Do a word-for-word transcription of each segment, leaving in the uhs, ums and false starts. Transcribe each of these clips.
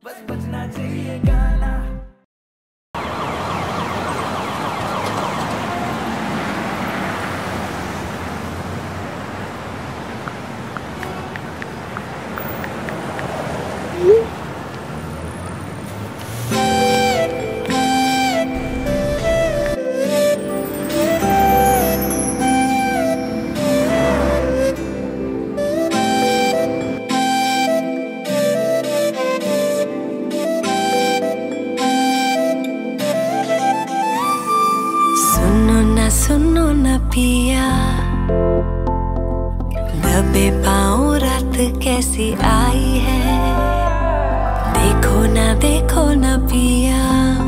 बस बजना चाहिए गाना। सुनो न पिया, दबे पाँव रात कैसी आई है। देखो ना देखो ना पिया,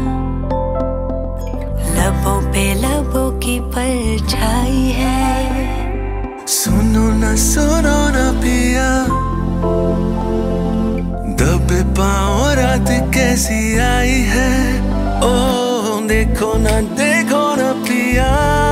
लबों पे लबों की परछाई है। सुनो ना सुनो ना पिया, दबे पाँव रात कैसी आई है। ओ देखो ना देखो ना पिया,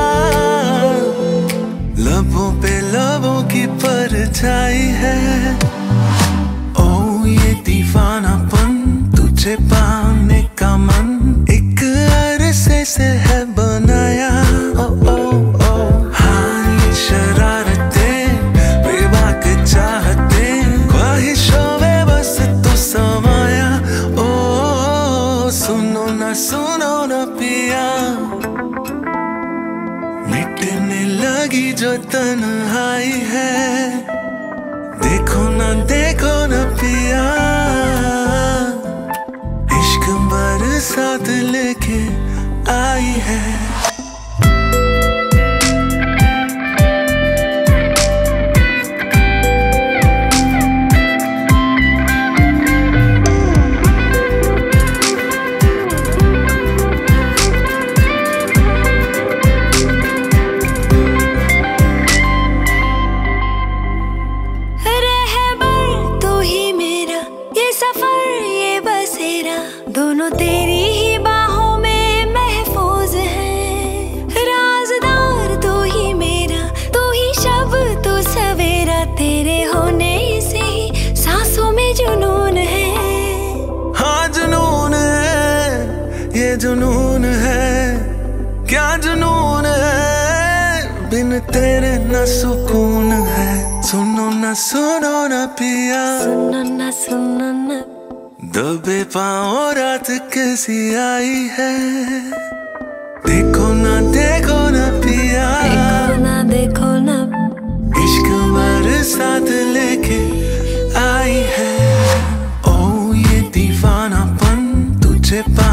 लबों पे लबों की परछाई है। ओ ये दीवानापन तुझे पाने का मन एक अरसे से है बनाया। ओ ओ ओ हाँ ये शरारतें बेबाक चाहते, ख्वाहिशों में बस तू समाया। ओ सुनो ना सुनो ना पिया, मिटने लगी जो तन्हाई है। देखो ना देखो ना पिया, इश्क बरसात लेके आई है। दोनों तेरी ही बाहों में महफूज हैं। राज़दार तू ही मेरा, तू ही शब तू सवेरा। तेरे होने से ही सांसों में जुनून है। हाँ जुनून है, ये जुनून है। क्या जुनून है, बिन तेरे न सुकून है। सुनो ना सुनो ना पिया, सुनो ना सुनो ना, दबे पाँव रात कैसी आई है। देखो ना देखो ना पिया, देखो ना देखो ना, इश्क बरसात लेके आई है। ओ ये दीवानापन तुझे पा